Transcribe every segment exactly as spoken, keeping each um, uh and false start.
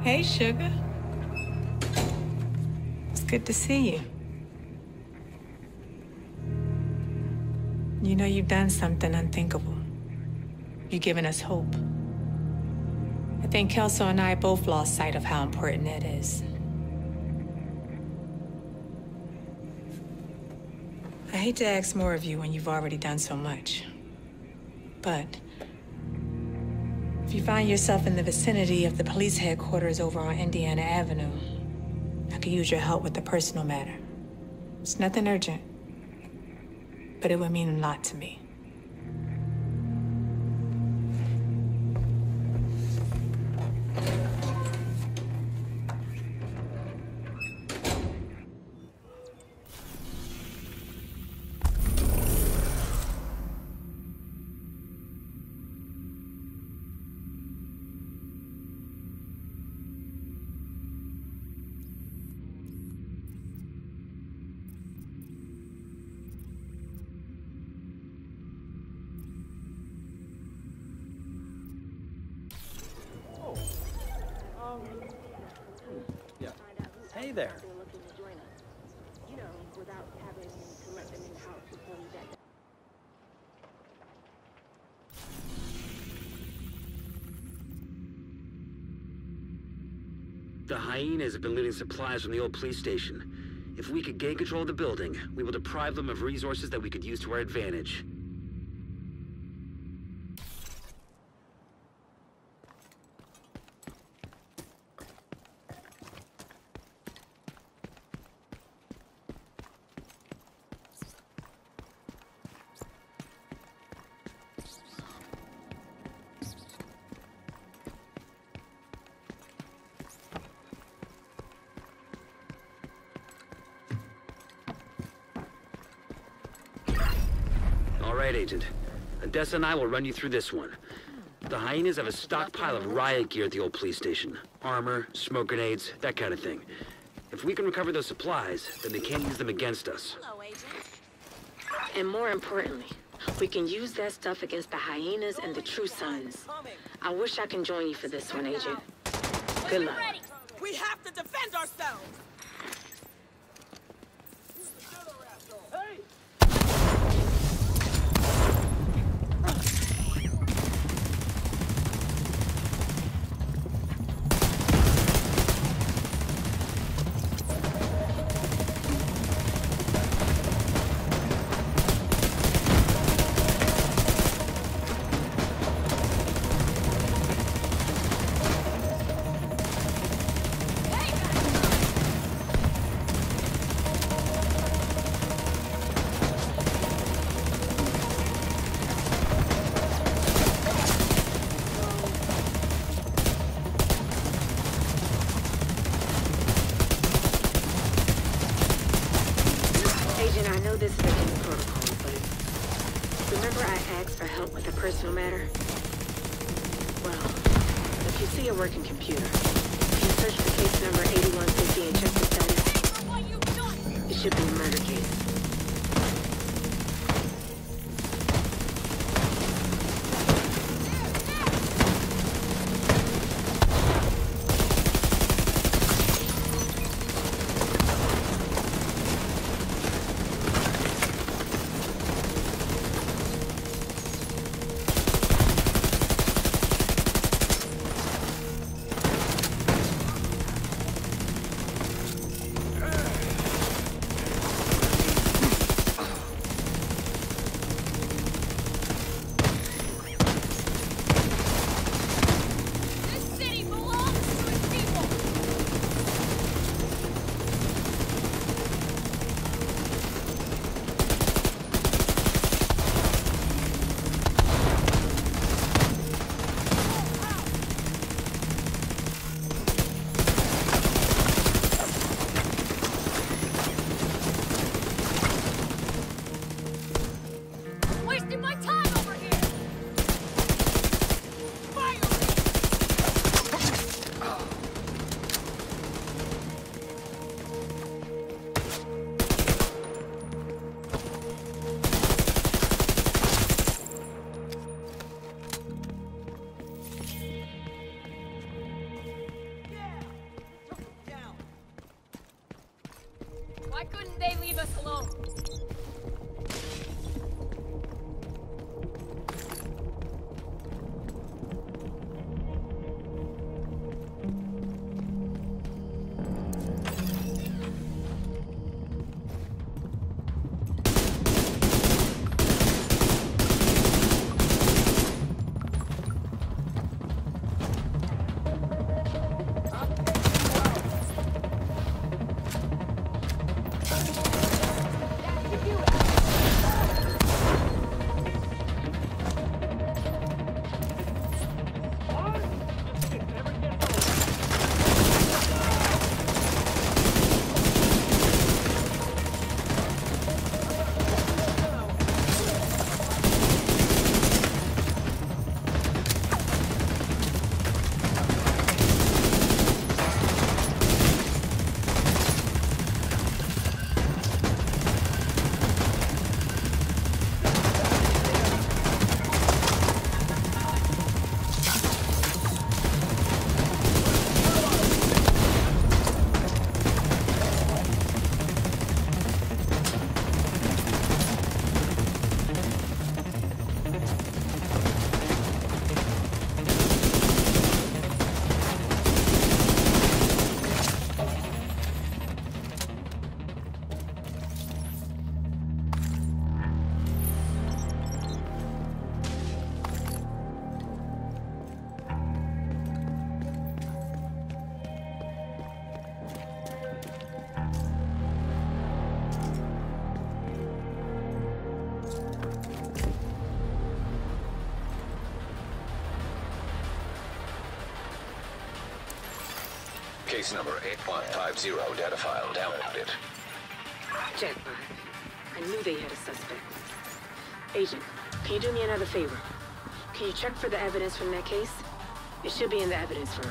Hey, sugar. It's good to see you. You know, you've done something unthinkable. You've given us hope. I think Kelso and I both lost sight of how important that is. I hate to ask more of you when you've already done so much. But if you find yourself in the vicinity of the police headquarters over on Indiana Avenue, I could use your help with a personal matter. It's nothing urgent, but it would mean a lot to me. Yeah. Hey there. The hyenas have been looting supplies from the old police station. If we could gain control of the building, we will deprive them of resources that we could use to our advantage. All right, Agent. Odessa and I will run you through this one. The hyenas have a stockpile of riot gear at the old police station. Armor, smoke grenades, that kind of thing. If we can recover those supplies, then they can't use them against us. Hello, Agent. And more importantly, we can use that stuff against the hyenas and the True Sons. I wish I can join you for this one, Agent. Good luck. We have to defend ourselves! I know this is against protocol, but remember I asked for help with a personal matter? Well, if you see a working computer, if you search for case number eighty-one fifty and check the status, it should be a murder case. Leave us alone. Case number eight one five zero, data file downloaded. Jackpot. I knew they had a suspect. Agent, can you do me another favor? Can you check for the evidence from that case? It should be in the evidence room.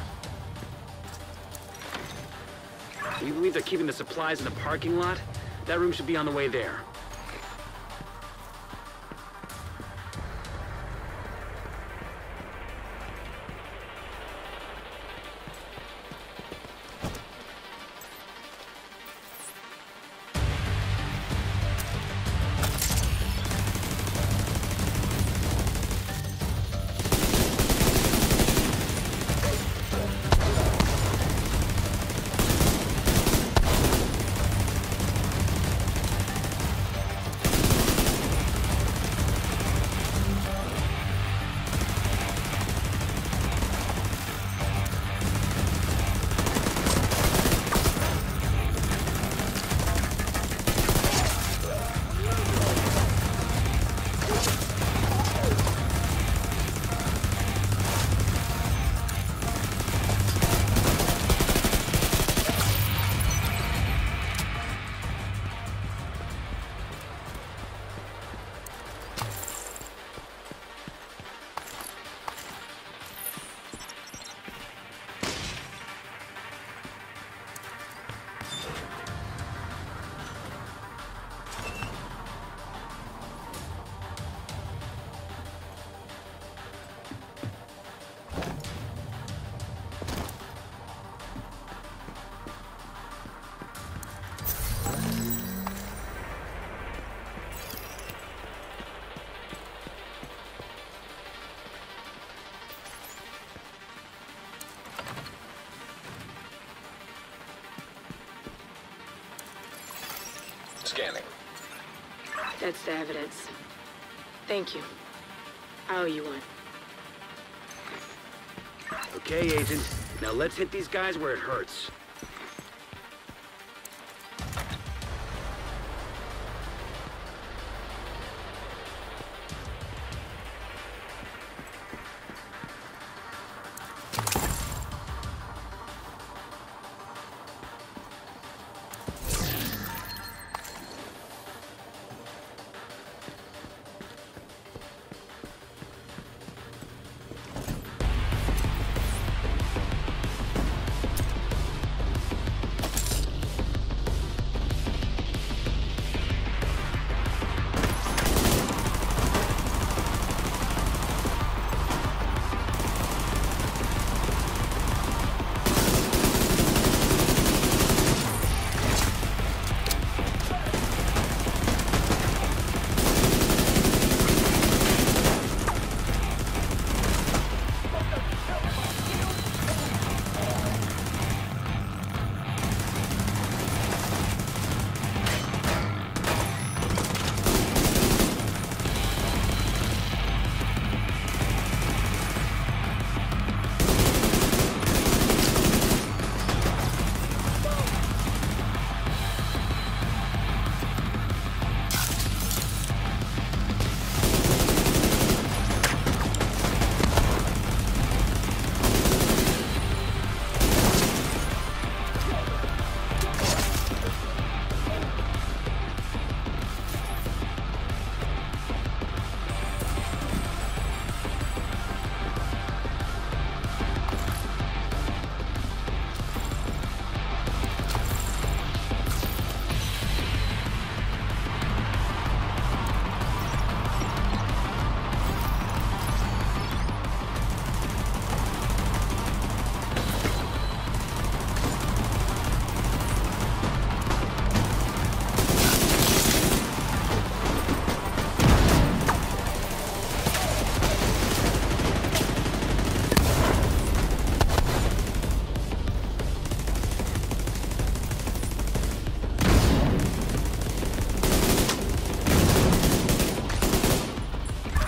You believe they're keeping the supplies in the parking lot? That room should be on the way there. Scanning. That's the evidence. Thank you. I owe you one. Okay, Agent. Now let's hit these guys where it hurts.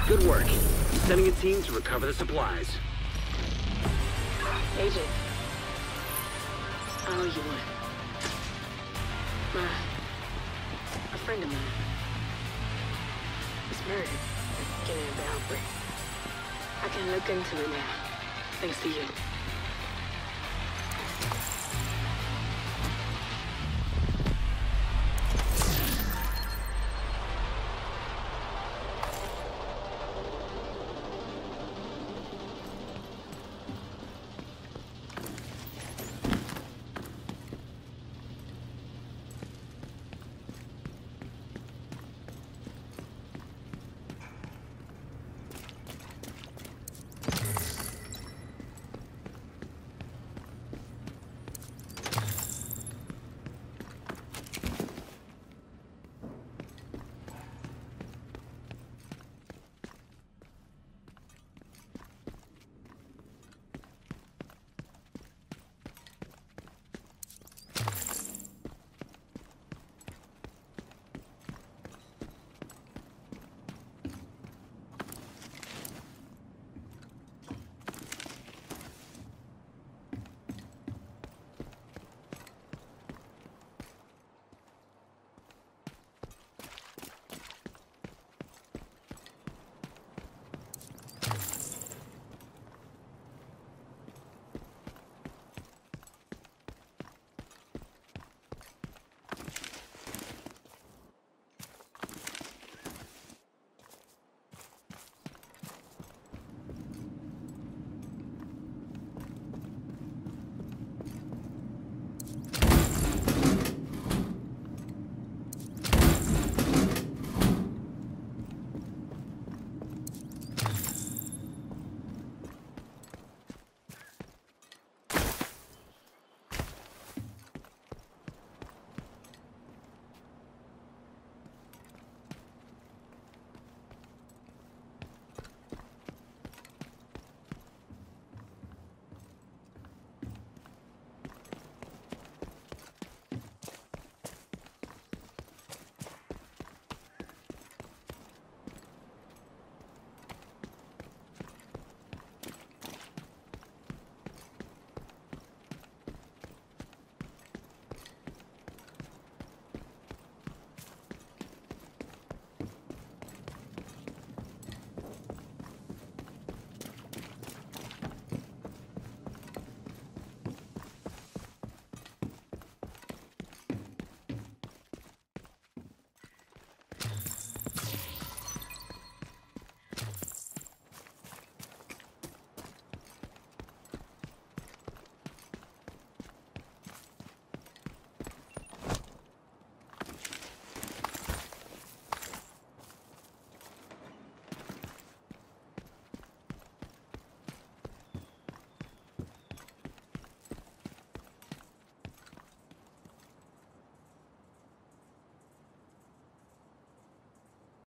Good work. Sending a team to recover the supplies. Agent. I owe you one. My... a friend of mine was murdered at the beginning of the outbreak. I can look into it now, thanks to you.